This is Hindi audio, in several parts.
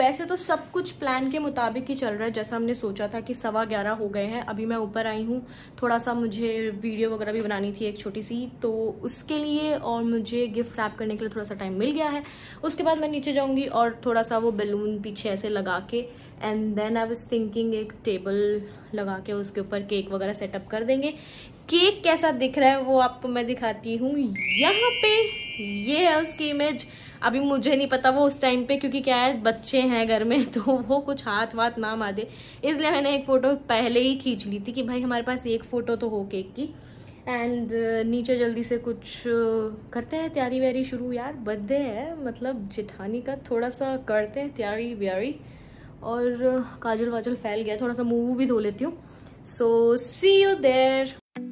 वैसे तो सब कुछ प्लान के मुताबिक ही चल रहा है, जैसा हमने सोचा था कि 11:15 हो गए हैं। अभी मैं ऊपर आई हूँ, थोड़ा सा मुझे वीडियो वगैरह भी बनानी थी एक छोटी सी, तो उसके लिए और मुझे गिफ्ट रैप करने के लिए थोड़ा सा टाइम मिल गया है। उसके बाद मैं नीचे जाऊँगी और थोड़ा सा वो बैलून पीछे ऐसे लगा के, and then I was thinking एक टेबल लगा के उसके ऊपर केक वगैरह सेटअप कर देंगे। केक कैसा दिख रहा है वो आपको मैं दिखाती हूँ। यहाँ पे ये है उसकी इमेज। अभी मुझे नहीं पता वो उस टाइम पे, क्योंकि क्या है बच्चे हैं घर में तो वो कुछ हाथ वाथ ना मार दे, इसलिए मैंने एक फ़ोटो पहले ही खींच ली थी कि भाई हमारे पास एक फ़ोटो तो हो केक की। एंड नीचे जल्दी से कुछ करते हैं तैयारी व्यारी शुरू। यार बर्थडे है, मतलब जेठानी का, थोड़ा सा करते हैं तैयारी व्यारी। और काजल वाजल फैल गया, थोड़ा सा मुँह भी धो लेती हूँ। So see you there.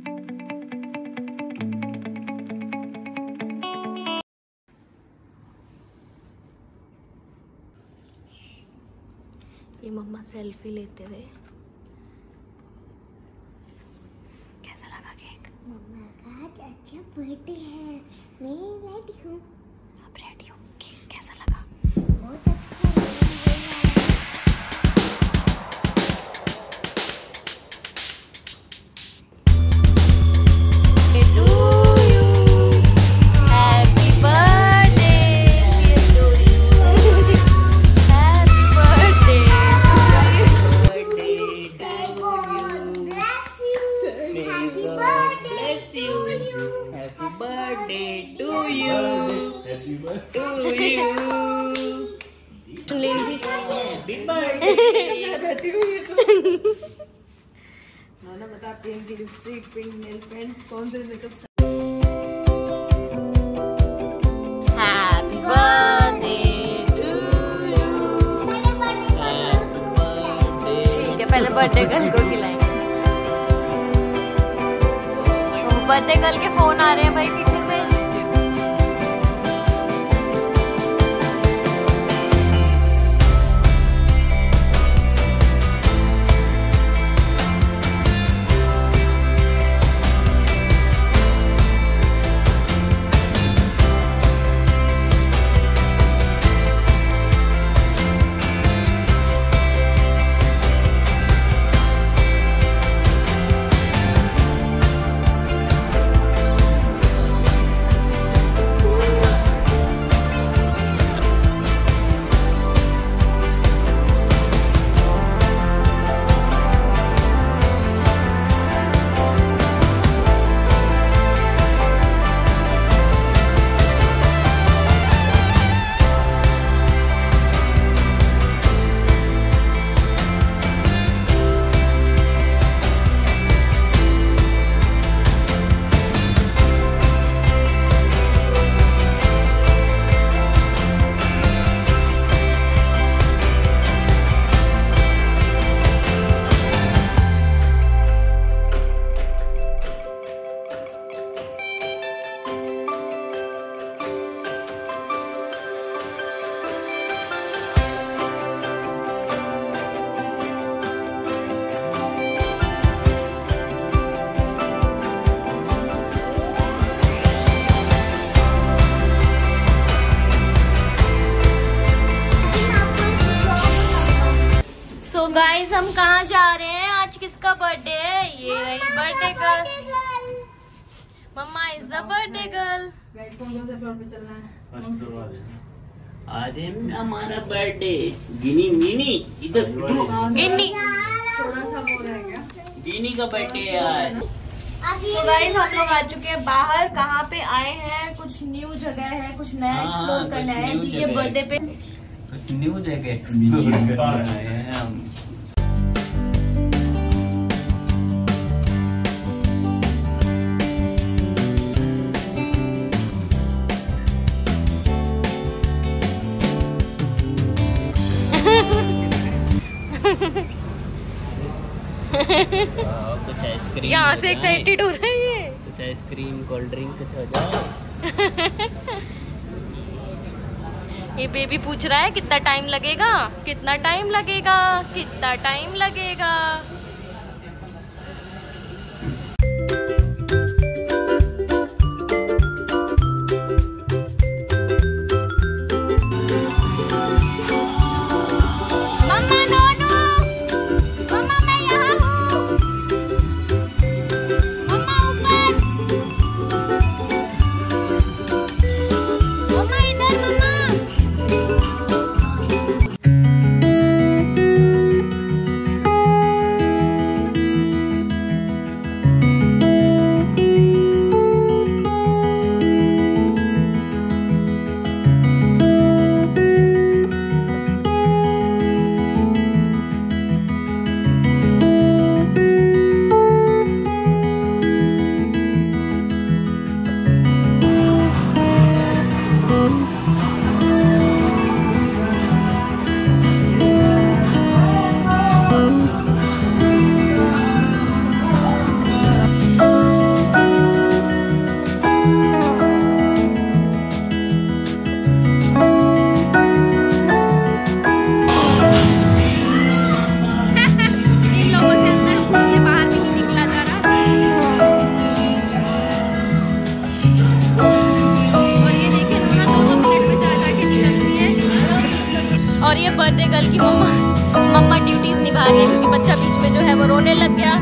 ये मम्मा सेल्फी लेते हुए। कैसा लगा केक? मम्मा का अच्छा बर्थडे है, मैं रेडी हूँ। आप रेडी हो? केक कैसा लगा? बहुत अच्छा लगा। नाना बता, pink lipstick, pink nail paint, कौन से makeup? Happy birthday to you. ठीक है, पहले बर्थडे गर्ल को खिलाएंगे। बर्थडे गर्ल के फोन आ रहे हैं भाई पीछे से। गाइस हम कहाँ जा रहे हैं? आज किसका बर्थडे है? ये रही birthday girl. Mamma is the birthday girl. कौन से फ्लोर पे चलना है? फर्स्ट फ्लोर पे। आज है हमारा बर्थडे। गिनी मिनी इधर गिनी थोड़ा सा वो रह गया। गिनी का बर्थडे है आज। तो गाइस हम लोग आ चुके हैं बाहर। कहाँ पे आए हैं? कुछ न्यू जगह है, कुछ नया एक्सप्लोर करना है। दी के बर्थडे पे कुछ न्यू जगह एक्सप्लोर करना है हम। कुछ आइसक्रीम यहाँ से एक्साइटेड हो रहा है ये। कुछ आइसक्रीम कोल्ड ड्रिंक कुछ हो जाए। ये बेबी पूछ रहा है कितना टाइम लगेगा, कितना टाइम लगेगा, कितना टाइम लगेगा। और ये बर्थडे गर्ल की मम्मा ड्यूटीज निभा रही है क्योंकि बच्चा बीच में जो है वो रोने लग गया।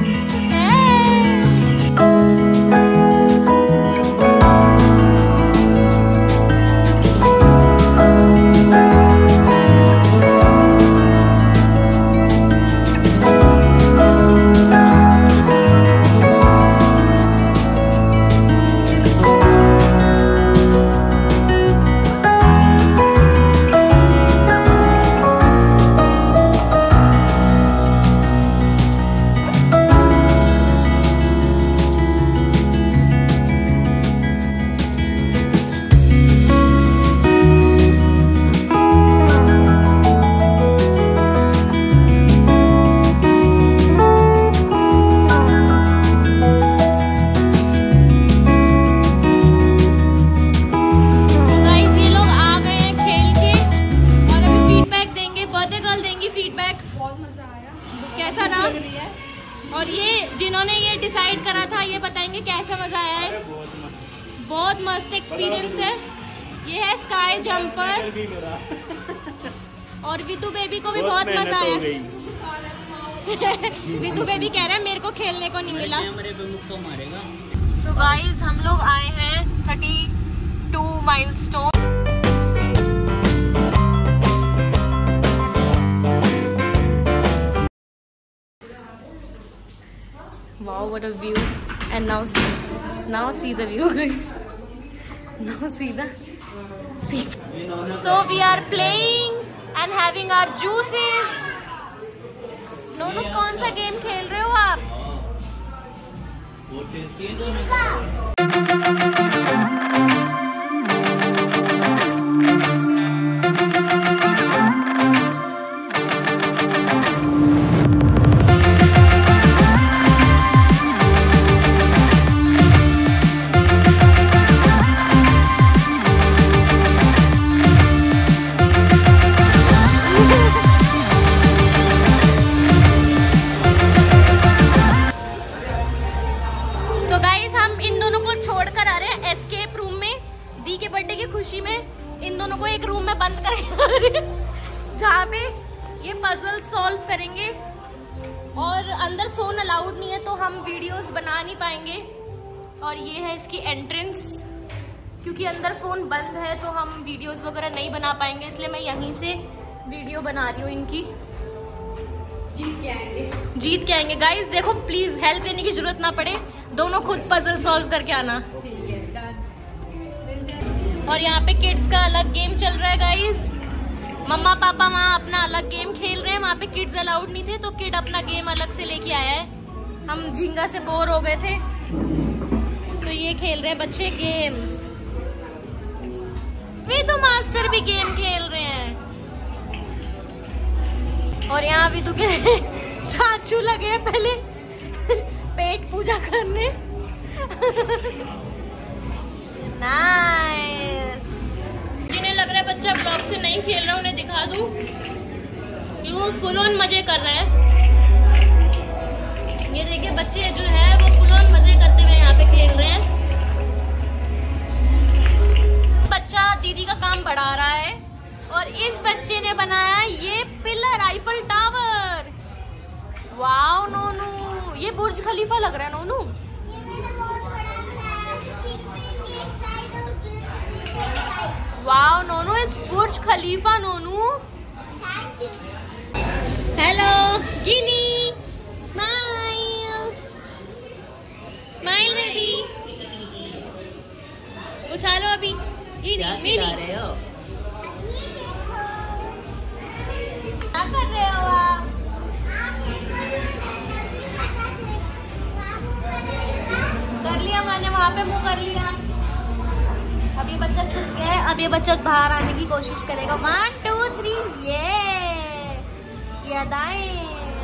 कैसा रहा? और ये जिन्होंने ये डिसाइड करा था ये बताएंगे कैसा मजा आया है। बहुत मस्त एक्सपीरियंस है। ये है स्काई जंपर और वितु बेबी को भी बहुत मजा आया। वितु बेबी कह रहे हैं मेरे को खेलने को नहीं मिला। सो गाइस हम लोग आए हैं 32 milestone. Wow, what a view! And now see the view, guys. Now see the seat. So we are playing and having our juices. Nonu कौन सा गेम खेल रहे हो आप? बर्थडे की खुशी में इन दोनों को एक रूम में बंद करेंगे जहाँ पे ये पजल सॉल्व करेंगे और अंदर फोन अलाउड नहीं है तो हम वीडियोस बना नहीं पाएंगे। और ये है इसकी एंट्रेंस, क्योंकि अंदर फोन बंद है तो हम वीडियोस वगैरह नहीं बना पाएंगे, इसलिए मैं यहीं से वीडियो बना रही हूँ इनकी। जीत के आएंगे गाइस। देखो प्लीज हेल्प लेने की जरूरत ना पड़े, दोनों खुद पजल सॉल्व करके आना। और यहाँ पे किड्स का अलग गेम चल रहा है गाइस। मम्मा पापा वहाँ अपना अलग गेम खेल रहे हैं, वहाँ पे किड्स अलाउड नहीं थे तो किड अपना गेम अलग से लेके आया है। हम झींगा से बोर हो गए थे तो ये खेल रहे हैं बच्चे गेम। वे तो मास्टर भी गेम खेल रहे हैं। और यहाँ भी तो के चाचू लगे हैं पहले पेट पूजा करने। नाइस। जिन्हें लग रहा है बच्चा ब्लॉग से नहीं खेल रहा उन्हें दिखा दूं कि वो फुल ऑन मजे कर रहे हैं। ये देखिए बच्चे जो है वो फुल ऑन मजे करते हुए यहाँ पे खेल रहे हैं। बच्चा दीदी का काम बढ़ा रहा है और इस बच्चे ने बनाया ये pillar Eiffel tower. Wow Nonu, ये बुर्ज खलीफा लग रहा है Nonu. Wow Nonu, it's Burj Khalifa Nonu. Hello Gini, smile smile baby. उछालो अभी गिनी मेरी। क्या कर रहे हो आप? कर लिया मैंने, वहाँ पे मुँह कर लिया। अब ये बच्चा छूट गया है, अब ये बच्चा बाहर आने की कोशिश करेगा। 1 2 3 ये अदाएं।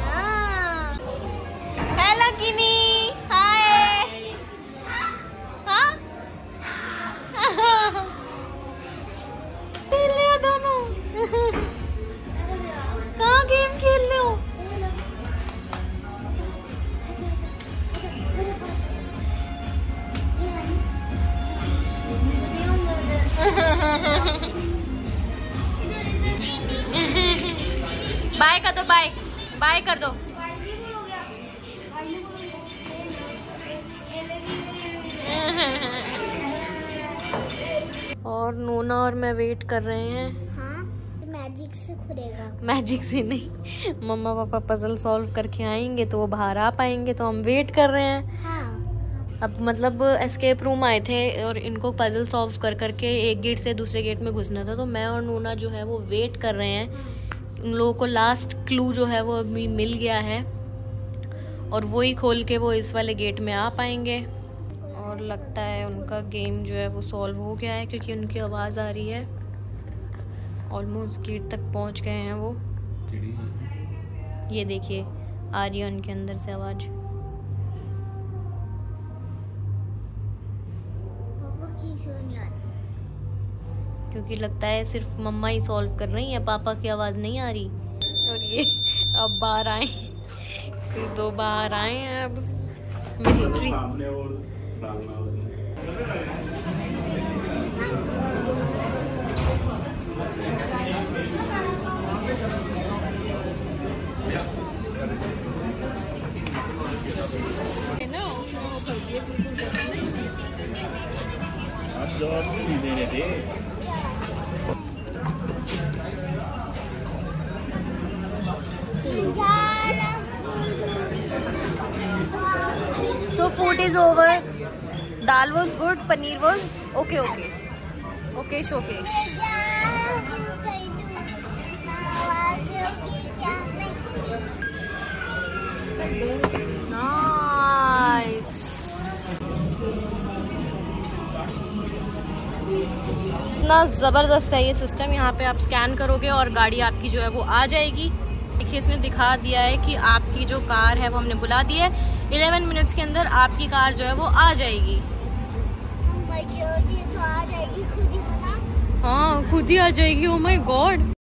हेलो किनी, हाय। हाँ खेल लिया दोनों। कहाँ गेम खेल रहे हो? बाय कर दो, बाय बाय कर दो। और नोना और मैं वेट कर रहे हैं। हाँ, मैजिक से खुलेगा। मैजिक से नहीं, मम्मा पापा पजल सॉल्व करके आएंगे तो वो बाहर आ पाएंगे, तो हम वेट कर रहे हैं। हाँ। अब मतलब एस्केप रूम आए थे और इनको पजल सॉल्व कर करके एक गेट से दूसरे गेट में घुसना था, तो मैं और नोना जो है वो वेट कर रहे हैं। उन लोगों को लास्ट क्लू जो है वो अभी मिल गया है और वही खोल के वो इस वाले गेट में आ पाएंगे। और लगता है उनका गेम जो है वो सॉल्व हो गया है, क्योंकि उनकी आवाज़ आ रही है। ऑलमोस्ट गेट तक पहुंच गए हैं वो। ये देखिए आ रही है उनके अंदर से आवाज़। क्योंकि लगता है सिर्फ मम्मा ही सॉल्व कर रही है, पापा की आवाज़ नहीं आ रही। और ये अब बाहर आए, फिर 2 बाहर आए हैं। अब mystery So food is over. Dal was good, paneer was okay. Okay, showcase. Nice. इतना ज़बरदस्त है ये सिस्टम। यहाँ पे आप स्कैन करोगे और गाड़ी आपकी जो है वो आ जाएगी। देखिए इसने दिखा दिया है कि आपकी जो कार है वो हमने बुला दी है, 11 मिनट्स के अंदर आपकी कार जो है वो आ जाएगी। तो आ जाएगी खुद ही, है ना? हाँ खुद ही आ जाएगी। Oh my God.